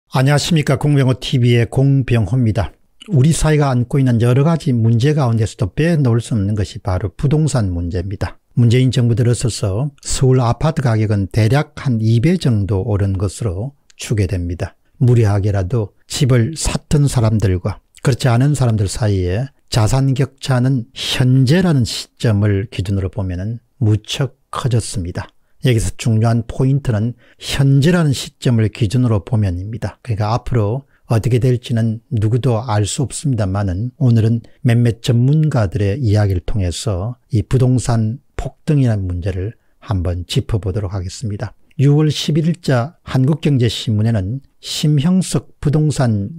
안녕하십니까. 공병호TV의 공병호입니다. 우리 사회가 안고 있는 여러 가지 문제 가운데서도 빼놓을 수 없는 것이 바로 부동산 문제입니다. 문재인 정부 들어서서 서울 아파트 가격은 대략 한 2배 정도 오른 것으로 추계됩니다. 무리하게라도 집을 샀던 사람들과 그렇지 않은 사람들 사이에 자산 격차는 현재라는 시점을 기준으로 보면 무척 커졌습니다. 여기서 중요한 포인트는 현재라는 시점을 기준으로 보면입니다. 그러니까 앞으로 어떻게 될지는 누구도 알 수 없습니다만은 오늘은 몇몇 전문가들의 이야기를 통해서 이 부동산 폭등이라는 문제를 한번 짚어보도록 하겠습니다. 6월 11일자 한국경제신문에는 심형석 부동산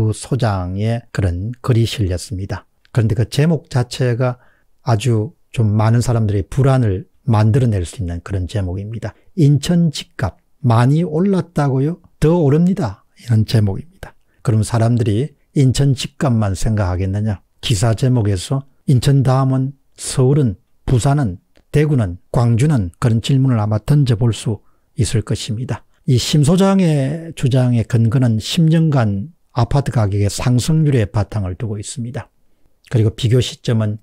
연구소장의 그런 글이 실렸습니다. 그런데 그 제목 자체가 아주 좀 많은 사람들의 불안을 만들어낼 수 있는 그런 제목입니다. 인천 집값 많이 올랐다고요? 더 오릅니다. 이런 제목입니다. 그럼 사람들이 인천 집값만 생각하겠느냐? 기사 제목에서 인천 다음은 서울은, 부산은, 대구는, 광주는 그런 질문을 아마 던져볼 수 있을 것입니다. 이 심 소장의 주장의 근거는 10년간 아파트 가격의 상승률에 바탕을 두고 있습니다. 그리고 비교 시점은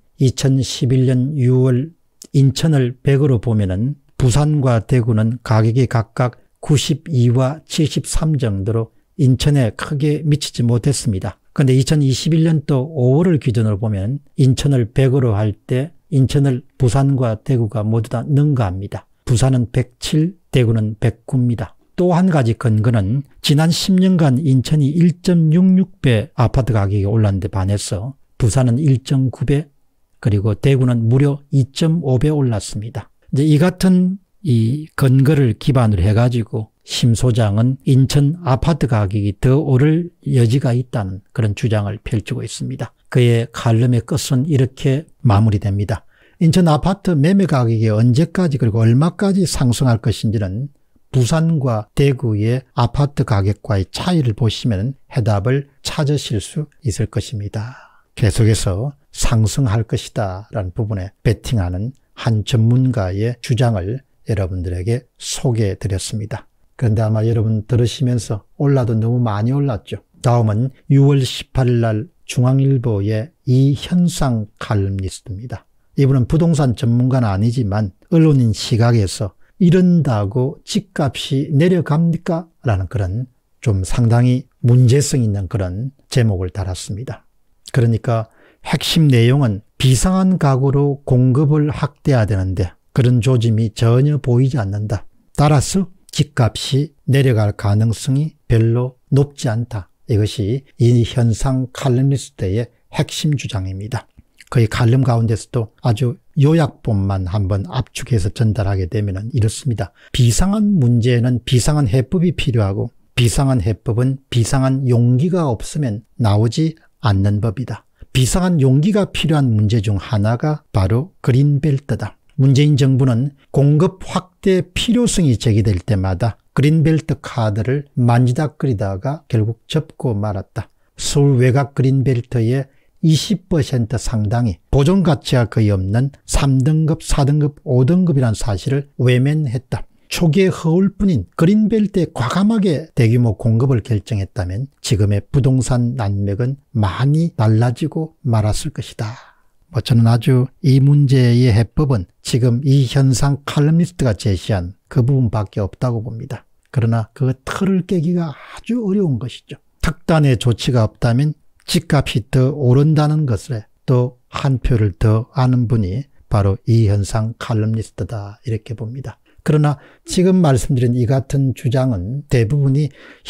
2011년 6월 인천을 100으로 보면은 부산과 대구는 가격이 각각 92와 73 정도로 인천에 크게 미치지 못했습니다. 그런데 2021년도 5월을 기준으로 보면 인천을 100으로 할 때 인천을 부산과 대구가 모두 다 능가합니다. 부산은 107, 대구는 109입니다. 또 한 가지 근거는 지난 10년간 인천이 1.66배 아파트 가격이 올랐는데 반해서 부산은 1.9배, 그리고 대구는 무려 2.5배 올랐습니다. 이제 이 같은 이 근거를 기반으로 해가지고 심 소장은 인천 아파트 가격이 더 오를 여지가 있다는 그런 주장을 펼치고 있습니다. 그의 칼럼의 끝은 이렇게 마무리됩니다. 인천 아파트 매매 가격이 언제까지 그리고 얼마까지 상승할 것인지는 부산과 대구의 아파트 가격과의 차이를 보시면 해답을 찾으실 수 있을 것입니다. 계속해서 상승할 것이다 라는 부분에 베팅하는 한 전문가의 주장을 여러분들에게 소개해 드렸습니다. 그런데 아마 여러분 들으시면서 올라도 너무 많이 올랐죠. 다음은 6월 18일 날 중앙일보의 이현상 칼럼니스트입니다. 이분은 부동산 전문가는 아니지만 언론인 시각에서 이런다고 집값이 내려갑니까? 라는 그런 좀 상당히 문제성 있는 그런 제목을 달았습니다. 그러니까 핵심 내용은 비상한 가구로 공급을 확대해야 되는데 그런 조짐이 전혀 보이지 않는다. 따라서 집값이 내려갈 가능성이 별로 높지 않다. 이것이 이 현상 칼럼니스트의 핵심 주장입니다. 그의 칼럼 가운데서도 아주 요약본만 한번 압축해서 전달하게 되면 이렇습니다. 비상한 문제에는 비상한 해법이 필요하고 비상한 해법은 비상한 용기가 없으면 나오지 않는 법이다. 비상한 용기가 필요한 문제 중 하나가 바로 그린벨트다. 문재인 정부는 공급 확대 필요성이 제기될 때마다 그린벨트 카드를 만지작거리다가 결국 접고 말았다. 서울 외곽 그린벨트의 20% 상당이 보존 가치가 거의 없는 3등급, 4등급, 5등급이라는 사실을 외면했다. 초기에 허울 뿐인 그린벨트에 과감하게 대규모 공급을 결정했다면 지금의 부동산 난맥은 많이 달라지고 말았을 것이다. 저는 아주 이 문제의 해법은 지금 이 현상 칼럼니스트가 제시한 그 부분밖에 없다고 봅니다. 그러나 그 틀을 깨기가 아주 어려운 것이죠. 특단의 조치가 없다면 집값이 더 오른다는 것을 또 한 표를 더 아는 분이 바로 이 현상 칼럼니스트다 이렇게 봅니다. 그러나 지금 말씀드린 이 같은 주장은 대부분이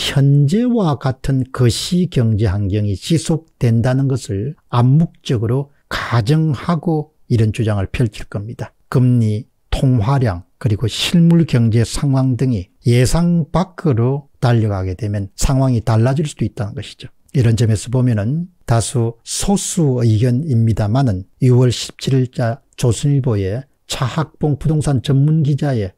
현재와 같은 거시 경제 환경이 지속된다는 것을 암묵적으로 가정하고 이런 주장을 펼칠 겁니다. 금리, 통화량, 그리고 실물 경제 상황 등이 예상 밖으로 달려가게 되면 상황이 달라질 수도 있다는 것이죠. 이런 점에서 보면은 다수 소수 의견입니다만은 6월 17일자 조선일보의 차학봉 부동산 전문 기자의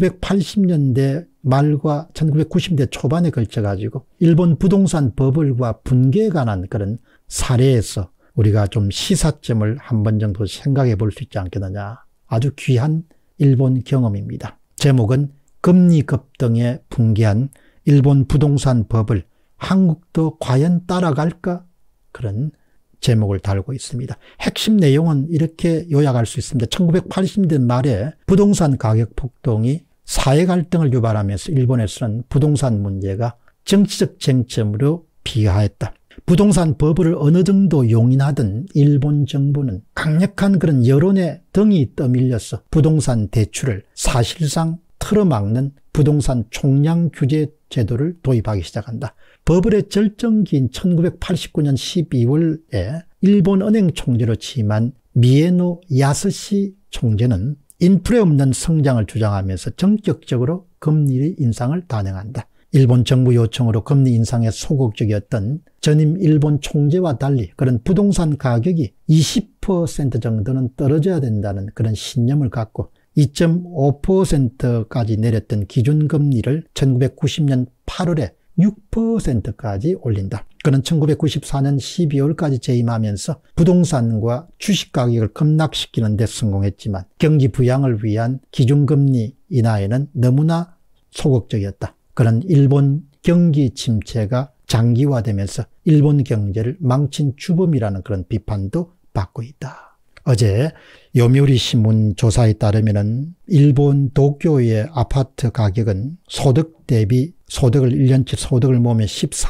1980년대 말과 1990년대 초반에 걸쳐가지고 일본 부동산 버블과 붕괴에 관한 그런 사례에서 우리가 좀 시사점을 한 번 정도 생각해 볼 수 있지 않겠느냐. 아주 귀한 일본 경험입니다. 제목은 금리 급등에 붕괴한 일본 부동산 버블 한국도 과연 따라갈까? 그런 제목을 달고 있습니다. 핵심 내용은 이렇게 요약할 수 있습니다. 1980년대 말에 부동산 가격 폭등이 사회 갈등을 유발하면서 일본에서는 부동산 문제가 정치적 쟁점으로 비화했다. 부동산 버블을 어느 정도 용인하던 일본 정부는 강력한 그런 여론의 등이 떠밀려서 부동산 대출을 사실상 틀어막는 부동산 총량 규제 제도를 도입하기 시작한다. 버블의 절정기인 1989년 12월에 일본 은행 총재로 취임한 미에노 야스시 총재는 인플레 없는 성장을 주장하면서 전격적으로 금리 인상을 단행한다. 일본 정부 요청으로 금리 인상에 소극적이었던 전임 일본 총재와 달리 그런 부동산 가격이 20% 정도는 떨어져야 된다는 그런 신념을 갖고 2.5%까지 내렸던 기준금리를 1990년 8월에 6%까지 올린다. 그는 1994년 12월까지 재임하면서 부동산과 주식 가격을 급락시키는 데 성공했지만 경기 부양을 위한 기준금리 인하에는 너무나 소극적이었다. 그는 일본 경기 침체가 장기화되면서 일본 경제를 망친 주범이라는 그런 비판도 받고 있다. 어제 요미우리 신문 조사에 따르면 일본 도쿄의 아파트 가격은 소득 대비 소득을 1년치 소득을 모으면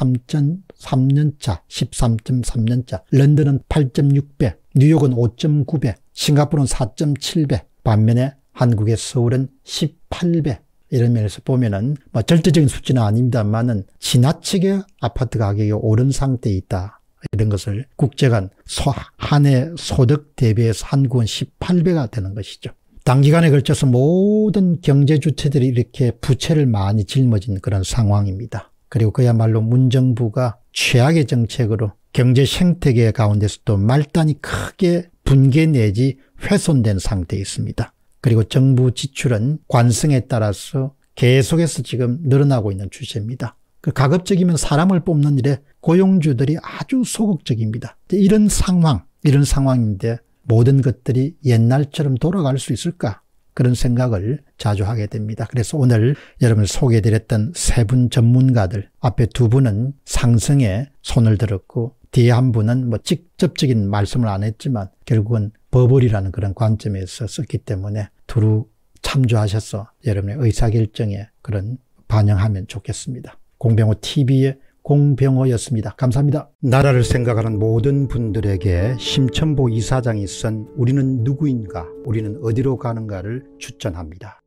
13.3년차, 런던은 8.6배, 뉴욕은 5.9배, 싱가포르는 4.7배, 반면에 한국의 서울은 18배. 이런 면에서 보면은 절대적인 수치는 아닙니다만은 지나치게 아파트 가격이 오른 상태에 있다. 이런 것을 국제간 한 해 소득 대비해서 한국은 18배가 되는 것이죠. 단기간에 걸쳐서 모든 경제주체들이 이렇게 부채를 많이 짊어진 그런 상황입니다. 그리고 그야말로 문정부가 최악의 정책으로 경제 생태계 가운데서도 말단이 크게 붕괴 내지 훼손된 상태에 있습니다. 그리고 정부 지출은 관성에 따라서 계속해서 지금 늘어나고 있는 추세입니다. 가급적이면 사람을 뽑는 일에 고용주들이 아주 소극적입니다. 이런 상황인데 모든 것들이 옛날처럼 돌아갈 수 있을까? 그런 생각을 자주 하게 됩니다. 그래서 오늘 여러분을 소개해드렸던 세 분 전문가들, 앞에 두 분은 상승에 손을 들었고 뒤에 한 분은 직접적인 말씀을 안 했지만 결국은 버블이라는 그런 관점에서 썼기 때문에 두루 참조하셔서 여러분의 의사결정에 그런 반영하면 좋겠습니다. 공병호 TV의 공병호였습니다. 감사합니다. 나라를 생각하는 모든 분들에게 심천보 이사장이 쓴 우리는 누구인가, 우리는 어디로 가는가를 추천합니다.